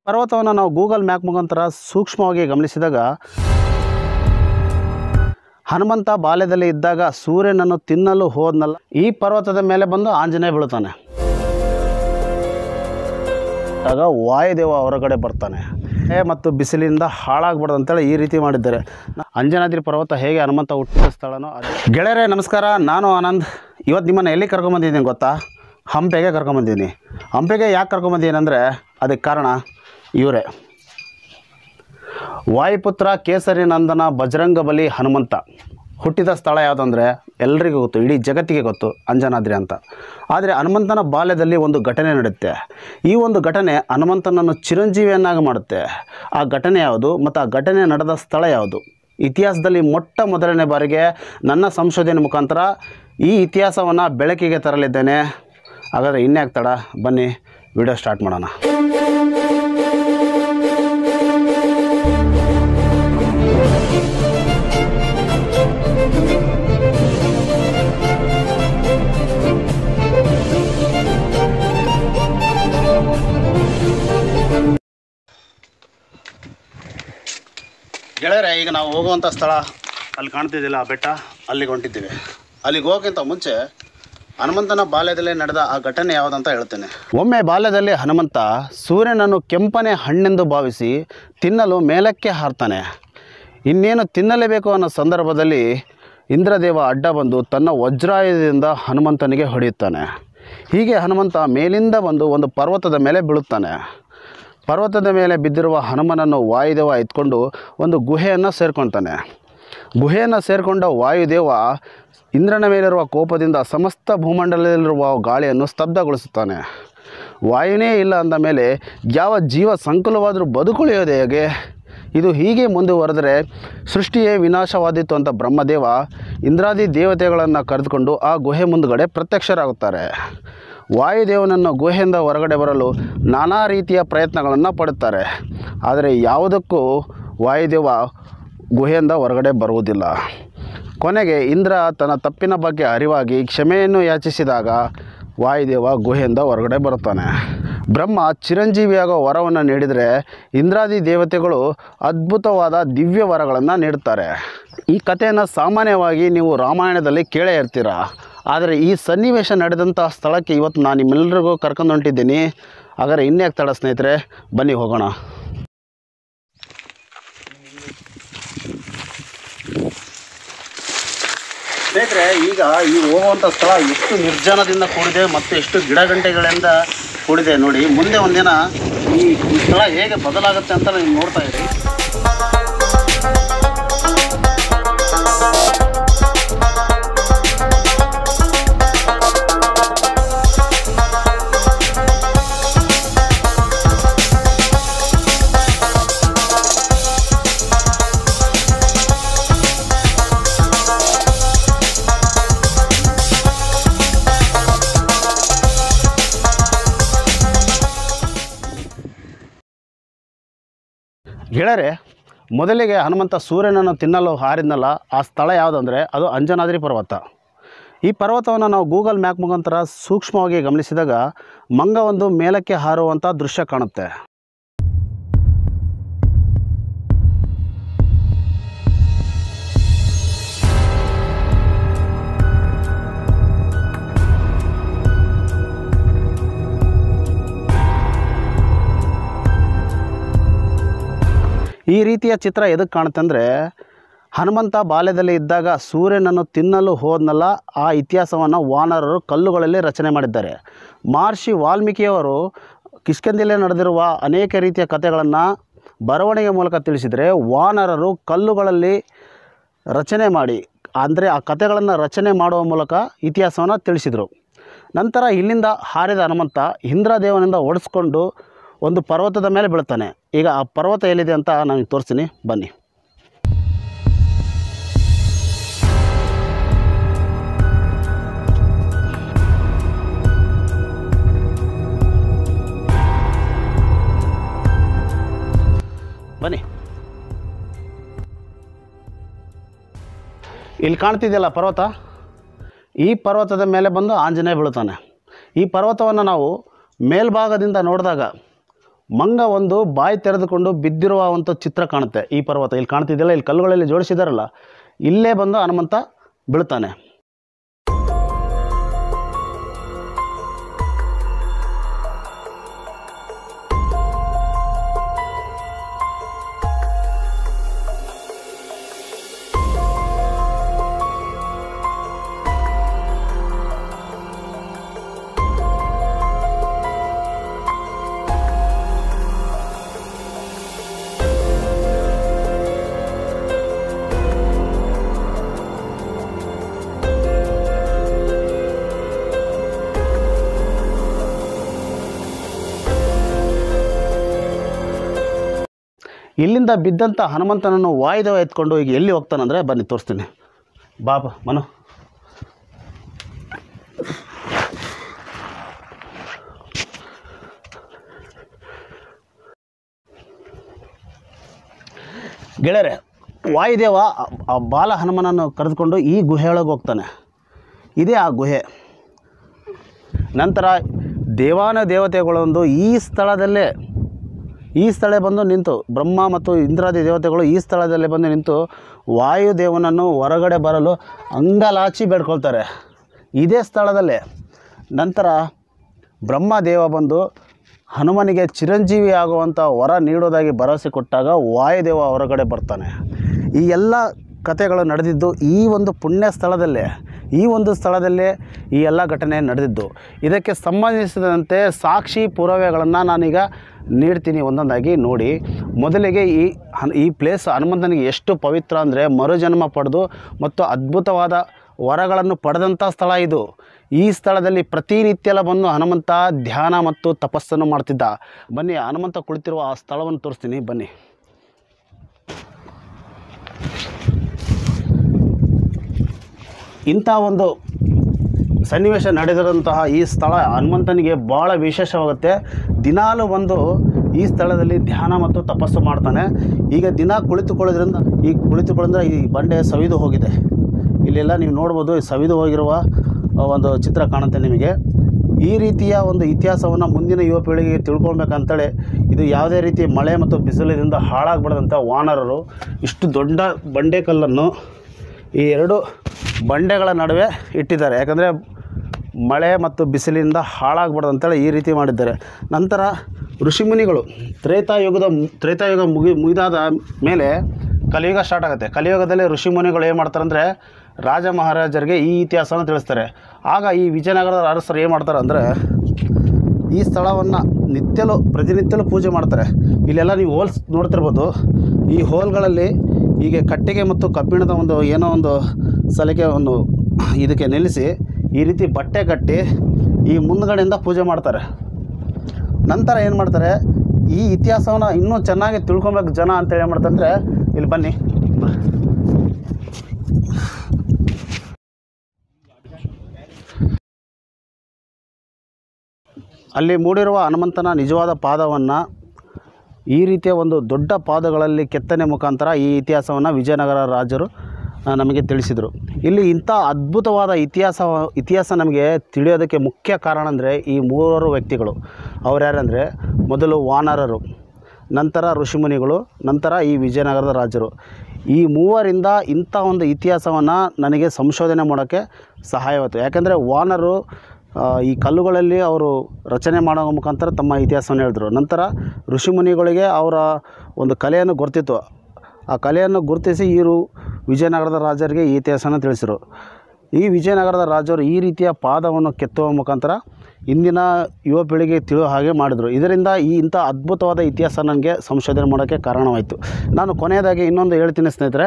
ಪರ್ವತವನ್ನು ನಾವು Google map ಮುಖಾಂತರ ಸೂಕ್ಷ್ಮವಾಗಿ ಗಮನಿಸಿದಾಗ ಹನುಮಂತ ಬಾಲ್ಯದಲ್ಲಿ ಇದ್ದಾಗ ಸೂರ್ಯನನ್ನು ತಿನ್ನಲು ಹೋದ್ನಲ್ಲ, ಈ ಪರ್ವತದ ಮೇಲೆ ಬಂದು ಆಂಜನೇಯ ಬೀಳ್ತಾನೆ. ಆಗ ವಾಯುದೇವ ಹೊರಗಡೆ ಬರ್ತಾನೆ ಮತ್ತು ಬಿಸಿಲಿನಿಂದ ಹಾಳಾಗ್ಬಾರ್ದು ಅಂತೇಳಿ ಈ ರೀತಿ ಮಾಡಿದ್ದಾರೆ. ಅಂಜನಾದ್ರಿ ಪರ್ವತ ಹೇಗೆ ಹನುಮಂತ ಹುಟ್ಟಿದ ಸ್ಥಳನೋ ಅದೇ. ಗೆಳೆಯರೇ ನಮಸ್ಕಾರ, ನಾನು ಆನಂದ್. ಇವತ್ತು ನಿಮ್ಮನ್ನು ಎಲ್ಲಿ ಕರ್ಕೊಂಬಂದಿದ್ದೀನಿ ಗೊತ್ತಾ? ಹಂಪೆಗೆ ಕರ್ಕೊಂಬಂದಿದ್ದೀನಿ. ಹಂಪೆಗೆ ಯಾಕೆ ಕರ್ಕೊಂಬಂದಿದ್ದೀನಿ ಅಂದರೆ ಅದಕ್ಕೆ ಕಾರಣ ಇವರೇ, ವಾಯುಪುತ್ರ ಕೇಸರಿ ನಂದನ ಬಜರಂಗಬಲಿ ಹನುಮಂತ ಹುಟ್ಟಿದ ಸ್ಥಳ ಯಾವುದಂದರೆ ಎಲ್ರಿಗೂ ಗೊತ್ತು, ಇಡೀ ಜಗತ್ತಿಗೆ ಗೊತ್ತು, ಅಂಜನಾದ್ರಿ ಅಂತ. ಆದರೆ ಹನುಮಂತನ ಬಾಲ್ಯದಲ್ಲಿ ಒಂದು ಘಟನೆ ನಡೆಯುತ್ತೆ. ಈ ಒಂದು ಘಟನೆ ಹನುಮಂತನನ್ನು ಚಿರಂಜೀವಿಯನ್ನಾಗಿ ಮಾಡುತ್ತೆ. ಆ ಘಟನೆ ಯಾವುದು ಮತ್ತು ಆ ಘಟನೆ ನಡೆದ ಸ್ಥಳ ಯಾವುದು? ಇತಿಹಾಸದಲ್ಲಿ ಮೊಟ್ಟ ಮೊದಲನೇ ಬಾರಿಗೆ ನನ್ನ ಸಂಶೋಧನೆ ಮುಖಾಂತರ ಈ ಇತಿಹಾಸವನ್ನು ಬೆಳಕಿಗೆ ತರಲಿದ್ದೇನೆ. ಹಾಗಾದರೆ ಇನ್ಯಾಕೆ ತಡ, ಬನ್ನಿ ವಿಡಿಯೋ ಸ್ಟಾರ್ಟ್ ಮಾಡೋಣ. ಗೆಳೆಯರೆ, ಈಗ ನಾವು ಹೋಗುವಂಥ ಸ್ಥಳ ಅಲ್ಲಿ ಕಾಣ್ತಿದ್ದಿಲ್ಲ, ಆ ಬೆಟ್ಟ, ಅಲ್ಲಿಗೆ ಹೊಂಟಿದ್ದೀವಿ. ಅಲ್ಲಿಗೆ ಹೋಗೋಕ್ಕಿಂತ ಮುಂಚೆ ಹನುಮಂತನ ಬಾಲ್ಯದಲ್ಲೇ ನಡೆದ ಆ ಘಟನೆ ಯಾವುದಂತ ಹೇಳ್ತೇನೆ. ಒಮ್ಮೆ ಬಾಲ್ಯದಲ್ಲಿ ಹನುಮಂತ ಸೂರ್ಯನನ್ನು ಕೆಂಪನೆ ಹಣ್ಣೆಂದು ಭಾವಿಸಿ ತಿನ್ನಲು ಮೇಲಕ್ಕೆ ಹಾರ್ತಾನೆ. ಇನ್ನೇನು ತಿನ್ನಲೇಬೇಕು ಅನ್ನೋ ಸಂದರ್ಭದಲ್ಲಿ ಇಂದ್ರದೇವ ಅಡ್ಡ ಬಂದು ತನ್ನ ವಜ್ರಾಯುಧದಿಂದ ಹನುಮಂತನಿಗೆ ಹೊಡೆಯುತ್ತಾನೆ. ಹೀಗೆ ಹನುಮಂತ ಮೇಲಿಂದ ಬಂದು ಒಂದು ಪರ್ವತದ ಮೇಲೆ ಬೀಳುತ್ತಾನೆ. ಪರ್ವತದ ಮೇಲೆ ಬಿದ್ದಿರುವ ಹನುಮನನ್ನು ವಾಯುದೇವ ಎತ್ಕೊಂಡು ಒಂದು ಗುಹೆಯನ್ನು ಸೇರ್ಕೊಳ್ತಾನೆ. ಗುಹೆಯನ್ನು ಸೇರಿಕೊಂಡ ವಾಯುದೇವ ಇಂದ್ರನ ಮೇಲಿರುವ ಕೋಪದಿಂದ ಸಮಸ್ತ ಭೂಮಂಡಲದಲ್ಲಿರುವ ಗಾಳಿಯನ್ನು ಸ್ತಬ್ಧಗೊಳಿಸುತ್ತಾನೆ. ವಾಯುನೇ ಇಲ್ಲ ಅಂದ ಮೇಲೆ ಯಾವ ಜೀವ ಸಂಕುಲವಾದರೂ ಬದುಕುಳಿಯೋದು ಹೇಗೆ? ಇದು ಹೀಗೆ ಮುಂದುವರೆದರೆ ಸೃಷ್ಟಿಯೇ ವಿನಾಶವಾದೀತು ಅಂತ ಬ್ರಹ್ಮದೇವ ಇಂದ್ರಾದಿ ದೇವತೆಗಳನ್ನು ಕರೆದುಕೊಂಡು ಆ ಗುಹೆ ಮುಂದುಗಡೆ ಪ್ರತ್ಯಕ್ಷರಾಗುತ್ತಾರೆ. ವಾಯುದೇವನನ್ನು ಗುಹೆಯಿಂದ ಹೊರಗಡೆ ಬರಲು ನಾನಾ ರೀತಿಯ ಪ್ರಯತ್ನಗಳನ್ನು ಪಡುತ್ತಾರೆ. ಆದರೆ ಯಾವುದಕ್ಕೂ ವಾಯುದೇವ ಗುಹೆಯಿಂದ ಹೊರಗಡೆ ಬರುವುದಿಲ್ಲ. ಕೊನೆಗೆ ಇಂದ್ರ ತನ್ನ ತಪ್ಪಿನ ಬಗ್ಗೆ ಅರಿವಾಗಿ ಕ್ಷಮೆಯನ್ನು ಯಾಚಿಸಿದಾಗ ವಾಯುದೇವ ಗುಹೆಯಿಂದ ಹೊರಗಡೆ ಬರುತ್ತಾನೆ. ಬ್ರಹ್ಮ ಚಿರಂಜೀವಿಯಾಗೋ ವರವನ್ನು ನೀಡಿದರೆ ಇಂದ್ರಾದಿ ದೇವತೆಗಳು ಅದ್ಭುತವಾದ ದಿವ್ಯ ವರಗಳನ್ನು ನೀಡುತ್ತಾರೆ. ಈ ಕಥೆಯನ್ನು ಸಾಮಾನ್ಯವಾಗಿ ನೀವು ರಾಮಾಯಣದಲ್ಲಿ ಕೇಳೇ ಇರ್ತೀರ. ಆದರೆ ಈ ಸನ್ನಿವೇಶ ನಡೆದಂಥ ಸ್ಥಳಕ್ಕೆ ಇವತ್ತು ನಾನು ನಿಮ್ಮೆಲ್ಲರಿಗೂ ಕರ್ಕೊಂಡು ಹೊಂಟಿದ್ದೀನಿ. ಹಾಗಾದರೆ ಇನ್ಯಾಕೆ ತಡ ಸ್ನೇಹಿತರೆ, ಬನ್ನಿ ಹೋಗೋಣ. ಸ್ನೇಹಿತರೆ, ಈಗ ಈ ಹೋಗುವಂಥ ಸ್ಥಳ ಎಷ್ಟು ನಿರ್ಜನದಿಂದ ಕೂಡಿದೆ ಮತ್ತು ಎಷ್ಟು ಗಿಡಗಂಟೆಗಳಿಂದ ಕೂಡಿದೆ ನೋಡಿ. ಮುಂದೆ ಒಂದಿನ ಈ ಸ್ಥಳ ಹೇಗೆ ಬದಲಾಗುತ್ತೆ ಅಂತ ನೀವು ನೋಡ್ತಾ ಇರಿ. ಗೆಳೆಯರೆ, ಮೊದಲಿಗೆ ಹನುಮಂತ ಸೂರ್ಯನನ್ನು ತಿನ್ನಲು ಹಾರಿದ್ನಲ್ಲ, ಆ ಸ್ಥಳ ಯಾವುದಂದರೆ ಅದು ಅಂಜನಾದ್ರಿ ಪರ್ವತ. ಈ ಪರ್ವತವನ್ನು ನಾವು ಗೂಗಲ್ ಮ್ಯಾಪ್ ಮುಖಾಂತರ ಸೂಕ್ಷ್ಮವಾಗಿ ಗಮನಿಸಿದಾಗ ಮಂಗವೊಂದು ಮೇಲಕ್ಕೆ ಹಾರುವಂಥ ದೃಶ್ಯ ಕಾಣುತ್ತೆ. ಈ ರೀತಿಯ ಚಿತ್ರ ಎದಕ್ಕೆ ಕಾಣುತ್ತೆ ಅಂದರೆ, ಹನುಮಂತ ಬಾಲ್ಯದಲ್ಲಿ ಇದ್ದಾಗ ಸೂರ್ಯನನ್ನು ತಿನ್ನಲು ಹೋದ್ನಲ್ಲ, ಆ ಇತಿಹಾಸವನ್ನು ವಾನರರು ಕಲ್ಲುಗಳಲ್ಲಿ ರಚನೆ ಮಾಡಿದ್ದಾರೆ. ಮಹರ್ಷಿ ವಾಲ್ಮೀಕಿಯವರು ಕಿಷ್ಕಿಂಧೆಯಲ್ಲಿ ನಡೆದಿರುವ ಅನೇಕ ರೀತಿಯ ಕಥೆಗಳನ್ನು ಬರವಣಿಗೆ ಮೂಲಕ ತಿಳಿಸಿದರೆ, ವಾನರರು ಕಲ್ಲುಗಳಲ್ಲಿ ರಚನೆ ಮಾಡಿ, ಅಂದರೆ ಆ ಕಥೆಗಳನ್ನು ರಚನೆ ಮಾಡುವ ಮೂಲಕ ಇತಿಹಾಸವನ್ನು ತಿಳಿಸಿದರು. ನಂತರ ಇಲ್ಲಿಂದ ಹಾರಿದ ಹನುಮಂತ ಇಂದ್ರದೇವನಿಂದ ಓಡಿಸ್ಕೊಂಡು ಒಂದು ಪರ್ವತದ ಮೇಲೆ ಬೀಳ್ತಾನೆ. ಈಗ ಆ ಪರ್ವತ ಎಲ್ಲಿದೆ ಅಂತ ನಾನು ತೋರಿಸ್ತೀನಿ, ಬನ್ನಿ. ಬನ್ನಿ, ಇಲ್ಲಿ ಕಾಣ್ತಿದೆಯಲ್ಲ ಪರ್ವತ, ಈ ಪರ್ವತದ ಮೇಲೆ ಬಂದು ಆಂಜನೇಯ ಬೀಳ್ತಾನೆ. ಈ ಪರ್ವತವನ್ನು ನಾವು ಮೇಲ್ಭಾಗದಿಂದ ನೋಡಿದಾಗ ಮಂಗ ಒಂದು ಬಾಯಿ ತೆರೆದುಕೊಂಡು ಬಿದ್ದಿರುವಂಥ ಚಿತ್ರ ಕಾಣುತ್ತೆ. ಈ ಪರ್ವತ ಇಲ್ಲಿ ಕಾಣ್ತಿದೆಯಲ್ಲ, ಇಲ್ಲಿ ಕಲ್ಲುಗಳಲ್ಲಿ ಜೋಡಿಸಿದಾರಲ್ಲ, ಇಲ್ಲೇ ಬಂದು ಹನುಮಂತ ಬೀಳ್ತಾನೆ. ಇಲ್ಲಿಂದ ಬಿದ್ದಂಥ ಹನುಮಂತನನ್ನು ವಾಯುದೇವ ಎತ್ಕೊಂಡು ಈಗ ಎಲ್ಲಿ ಹೋಗ್ತಾನಂದರೆ ಬನ್ನಿ ತೋರಿಸ್ತೀನಿ. ಬಾಬಾ ಮನು, ಗೆಳೆಯರೆ, ವಾಯುದೇವ ಆ ಬಾಲ ಹನುಮನನ್ನು ಕರೆದುಕೊಂಡು ಈ ಗುಹೆಯೊಳಗೆ ಹೋಗ್ತಾನೆ. ಇದೇ ಆ ಗುಹೆ. ನಂತರ ದೇವಾನ ದೇವತೆಗಳೊಂದು ಈ ಸ್ಥಳ ಬಂದು ನಿಂತು, ಬ್ರಹ್ಮ ಮತ್ತು ಇಂದ್ರಾದಿ ದೇವತೆಗಳು ಈ ಸ್ಥಳದಲ್ಲಿ ಬಂದು ನಿಂತು ವಾಯುದೇವನನ್ನು ಹೊರಗಡೆ ಬರಲು ಅಂಗಲಾಚಿ ಬೇಡ್ಕೊಳ್ತಾರೆ ಇದೇ ಸ್ಥಳದಲ್ಲೇ. ನಂತರ ಬ್ರಹ್ಮದೇವ ಬಂದು ಹನುಮನಿಗೆ ಚಿರಂಜೀವಿ ಆಗುವಂಥ ವರ ನೀಡೋದಾಗಿ ಭರವಸೆ ಕೊಟ್ಟಾಗ ವಾಯುದೇವ ಹೊರಗಡೆ ಬರ್ತಾನೆ. ಈ ಎಲ್ಲ ಕಥೆಗಳು ನಡೆದಿದ್ದು ಈ ಒಂದು ಪುಣ್ಯ ಸ್ಥಳದಲ್ಲೇ, ಈ ಒಂದು ಸ್ಥಳದಲ್ಲೇ ಈ ಎಲ್ಲ ಘಟನೆ ನಡೆದಿದ್ದು. ಇದಕ್ಕೆ ಸಂಬಂಧಿಸಿದಂತೆ ಸಾಕ್ಷಿ ಪುರಾವೆಗಳನ್ನು ನಾನೀಗ ನೀಡ್ತೀನಿ, ಒಂದೊಂದಾಗಿ ನೋಡಿ. ಮೊದಲಿಗೆ ಈ ಪ್ಲೇಸ್ ಹನುಮಂತನಿಗೆ ಎಷ್ಟು ಪವಿತ್ರ ಅಂದರೆ ಮರುಜನ್ಮ ಪಡೆದು ಮತ್ತು ಅದ್ಭುತವಾದ ವರಗಳನ್ನು ಪಡೆದಂಥ ಸ್ಥಳ ಇದು. ಈ ಸ್ಥಳದಲ್ಲಿ ಪ್ರತಿನಿತ್ಯ ಬಂದು ಹನುಮಂತ ಧ್ಯಾನ ಮತ್ತು ತಪಸ್ಸನ್ನು ಮಾಡ್ತಿದ್ದ. ಬನ್ನಿ, ಹನುಮಂತ ಕುಳಿತಿರುವ ಆ ಸ್ಥಳವನ್ನು ತೋರಿಸ್ತೀನಿ ಬನ್ನಿ. ಇಂಥ ಒಂದು ಸನ್ನಿವೇಶ ನಡೆದಿರುವಂತಹ ಈ ಸ್ಥಳ ಹನುಮಂತನಿಗೆ ಭಾಳ ವಿಶೇಷವಾಗುತ್ತೆ. ದಿನಾಲೂ ಬಂದು ಈ ಸ್ಥಳದಲ್ಲಿ ಧ್ಯಾನ ಮತ್ತು ತಪಸ್ಸು ಮಾಡ್ತಾನೆ. ಈಗ ದಿನ ಕುಳಿತುಕೊಳ್ಳೋದ್ರಿಂದ ಈ ಬಂಡೆ ಸವಿದು ಹೋಗಿದೆ. ಇಲ್ಲೆಲ್ಲ ನೀವು ನೋಡ್ಬೋದು, ಸವಿದು ಹೋಗಿರುವ ಒಂದು ಚಿತ್ರ ಕಾಣುತ್ತೆ ನಿಮಗೆ. ಈ ರೀತಿಯ ಒಂದು ಇತಿಹಾಸವನ್ನು ಮುಂದಿನ ಯುವ ಪೀಳಿಗೆಗೆ ತಿಳ್ಕೊಳ್ಬೇಕಂತೇಳಿ ಇದು ಯಾವುದೇ ರೀತಿ ಮಳೆ ಮತ್ತು ಬಿಸಿಲಿನಿಂದ ಹಾಳಾಗ್ಬಿಡದಂಥ ವಾನರರು ಇಷ್ಟು ದೊಡ್ಡ ಬಂಡೆಕಲ್ಲನ್ನು ಈ ಎರಡು ಬಂಡೆಗಳ ನಡುವೆ ಇಟ್ಟಿದ್ದಾರೆ. ಯಾಕಂದರೆ ಮಳೆ ಮತ್ತು ಬಿಸಿಲಿನಿಂದ ಹಾಳಾಗ್ಬಾರ್ದು ಈ ರೀತಿ ಮಾಡಿದ್ದಾರೆ. ನಂತರ ಋಷಿಮುನಿಗಳು ತ್ರೇತಾಯುಗ ಮುಗಿದಾದ ಮೇಲೆ ಕಲಿಯುಗ ಸ್ಟಾರ್ಟ್ ಆಗುತ್ತೆ. ಕಲಿಯುಗದಲ್ಲಿ ಋಷಿಮುನಿಗಳು ಏನು ಮಾಡ್ತಾರೆ ಅಂದರೆ ರಾಜ ಮಹಾರಾಜರಿಗೆ ಈ ಇತಿಹಾಸವನ್ನು ತಿಳಿಸ್ತಾರೆ. ಆಗ ಈ ವಿಜಯನಗರದ ಅರಸರು ಏನು ಮಾಡ್ತಾರೆ ಅಂದರೆ ಈ ಸ್ಥಳವನ್ನು ಪ್ರತಿನಿತ್ಯಲೂ ಪೂಜೆ ಮಾಡ್ತಾರೆ. ಇಲ್ಲೆಲ್ಲ ನೀವು ಹೋಲ್ಸ್ ನೋಡ್ತಿರ್ಬೋದು. ಈ ಹೋಲ್ಗಳಲ್ಲಿ ಹೀಗೆ ಕಟ್ಟಿಗೆ ಮತ್ತು ಕಬ್ಬಿಣದ ಒಂದು ಸಲಿಕೆ ಇದಕ್ಕೆ ನಿಲ್ಲಿಸಿ ಈ ರೀತಿ ಬಟ್ಟೆ ಕಟ್ಟಿ ಈ ಮುಂದ್ಗಡೆಯಿಂದ ಪೂಜೆ ಮಾಡ್ತಾರೆ. ನಂತರ ಏನು ಮಾಡ್ತಾರೆ, ಈ ಇತಿಹಾಸವನ್ನು ಇನ್ನೂ ಚೆನ್ನಾಗಿ ತಿಳ್ಕೊಬೇಕು ಜನ ಅಂತೇಳಿ ಏನು ಮಾಡ್ತಾರೆ ಅಂದರೆ, ಇಲ್ಲಿ ಬನ್ನಿ, ಅಲ್ಲಿ ಮೂಡಿರುವ ಹನುಮಂತನ ನಿಜವಾದ ಪಾದವನ್ನು ಈ ರೀತಿಯ ಒಂದು ದೊಡ್ಡ ಪಾದಗಳಲ್ಲಿ ಕೆತ್ತನೆ ಮುಖಾಂತರ ಈ ಇತಿಹಾಸವನ್ನು ವಿಜಯನಗರ ರಾಜರು ನಮಗೆ ತಿಳಿಸಿದರು. ಇಲ್ಲಿ ಇಂಥ ಅದ್ಭುತವಾದ ಇತಿಹಾಸ ನಮಗೆ ತಿಳಿಯೋದಕ್ಕೆ ಮುಖ್ಯ ಕಾರಣ ಅಂದರೆ ಈ ಮೂವರು ವ್ಯಕ್ತಿಗಳು. ಅವ್ರು ಯಾರಂದರೆ, ಮೊದಲು ವಾನರರು, ನಂತರ ಋಷಿಮುನಿಗಳು, ನಂತರ ಈ ವಿಜಯನಗರದ ರಾಜರು. ಈ ಮೂವರಿಂದ ಇಂಥ ಒಂದು ಇತಿಹಾಸವನ್ನು ನನಗೆ ಸಂಶೋಧನೆ ಮಾಡೋಕ್ಕೆ ಸಹಾಯವಾಯಿತು. ಯಾಕಂದರೆ ವಾನರು ಈ ಕಲ್ಲುಗಳಲ್ಲಿ ಅವರು ರಚನೆ ಮಾಡೋ ಮುಖಾಂತರ ತಮ್ಮ ಇತಿಹಾಸವನ್ನು ಹೇಳಿದ್ರು. ನಂತರ ಋಷಿಮುನಿಗಳಿಗೆ ಅವರ ಒಂದು ಕಲೆಯನ್ನು ಗುರುತಿತ್ತು. ಆ ಕಲೆಯನ್ನು ಗುರುತಿಸಿ ಇವರು ವಿಜಯನಗರದ ರಾಜರಿಗೆ ಈ ಇತಿಹಾಸನ ತಿಳಿಸಿದರು. ಈ ವಿಜಯನಗರದ ರಾಜರು ಈ ರೀತಿಯ ಪಾದವನ್ನು ಕೆತ್ತುವ ಮುಖಾಂತರ ಇಂದಿನ ಯುವ ಪೀಳಿಗೆ ತಿಳಿಯೋ ಹಾಗೆ ಮಾಡಿದರು. ಇದರಿಂದ ಇಂಥ ಅದ್ಭುತವಾದ ಇತಿಹಾಸ ನನಗೆ ಸಂಶೋಧನೆ ಮಾಡೋಕ್ಕೆ ಕಾರಣವಾಯಿತು. ನಾನು ಕೊನೆಯದಾಗಿ ಇನ್ನೊಂದು ಹೇಳ್ತೀನಿ ಸ್ನೇಹಿತರೆ,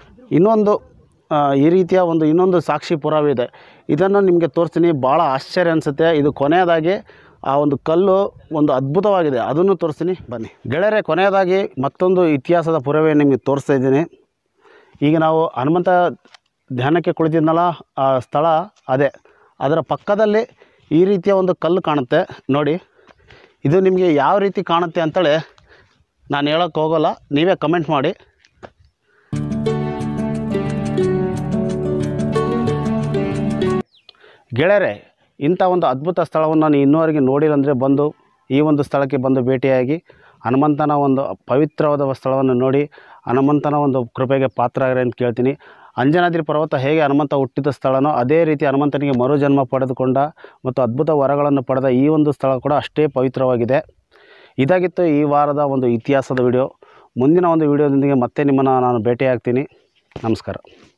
ಈ ರೀತಿಯ ಇನ್ನೊಂದು ಸಾಕ್ಷಿ ಪುರಾವೆ ಇದೆ. ಇದನ್ನು ನಿಮಗೆ ತೋರಿಸ್ತೀನಿ. ಭಾಳ ಆಶ್ಚರ್ಯ ಅನಿಸುತ್ತೆ. ಇದು ಕೊನೆಯದಾಗಿ ಆ ಒಂದು ಕಲ್ಲು ಅದ್ಭುತವಾಗಿದೆ, ಅದನ್ನು ತೋರಿಸ್ತೀನಿ ಬನ್ನಿ ಗೆಳೆಯರೆ. ಕೊನೆಯದಾಗಿ ಮತ್ತೊಂದು ಇತಿಹಾಸದ ಪುರಾವೆ ನಿಮಗೆ ತೋರಿಸ್ತಾ ಇದ್ದೀನಿ. ಈಗ ನಾವು ಹನುಮಂತ ಧ್ಯಾನಕ್ಕೆ ಕುಳಿತಿದ್ನಲ್ಲ ಆ ಸ್ಥಳ ಅದೇ. ಅದರ ಪಕ್ಕದಲ್ಲಿ ಈ ರೀತಿಯ ಒಂದು ಕಲ್ಲು ಕಾಣುತ್ತೆ ನೋಡಿ. ಇದು ನಿಮಗೆ ಯಾವ ರೀತಿ ಕಾಣುತ್ತೆ ಅಂತೇಳಿ ನಾನು ಹೇಳೋಕ್ಕೆ ಹೋಗೋಲ್ಲ, ನೀವೇ ಕಮೆಂಟ್ ಮಾಡಿ. ಗೆಳೆಯರೆ, ಇಂಥ ಒಂದು ಅದ್ಭುತ ಸ್ಥಳವನ್ನು ನಾನು ಇನ್ನೂವರೆಗೆ ನೋಡಿಲ್ಲ ಅಂದರೆ ಬಂದು ಈ ಒಂದು ಸ್ಥಳಕ್ಕೆ ಬಂದು ಭೇಟಿಯಾಗಿ ಹನುಮಂತನ ಒಂದು ಪವಿತ್ರವಾದ ಸ್ಥಳವನ್ನು ನೋಡಿ ಹನುಮಂತನ ಒಂದು ಕೃಪೆಗೆ ಪಾತ್ರರಾಗಿರಿ ಅಂತ ಕೇಳ್ತೀನಿ. ಅಂಜನಾದ್ರಿ ಪರ್ವತ ಹೇಗೆ ಹನುಮಂತ ಹುಟ್ಟಿದ ಸ್ಥಳನೋ ಅದೇ ರೀತಿ ಹನುಮಂತನಿಗೆ ಮರುಜನ್ಮ ಪಡೆದುಕೊಂಡ ಮತ್ತು ಅದ್ಭುತ ವರಗಳನ್ನು ಪಡೆದ ಈ ಒಂದು ಸ್ಥಳ ಕೂಡ ಅಷ್ಟೇ ಪವಿತ್ರವಾಗಿದೆ. ಇದಾಗಿತ್ತು ಈ ವಾರದ ಒಂದು ಇತಿಹಾಸದ ವಿಡಿಯೋ. ಮುಂದಿನ ಒಂದು ವಿಡಿಯೋದೊಂದಿಗೆ ಮತ್ತೆ ನಿಮ್ಮನ್ನು ನಾನು ಭೇಟಿಯಾಗ್ತೀನಿ. ನಮಸ್ಕಾರ.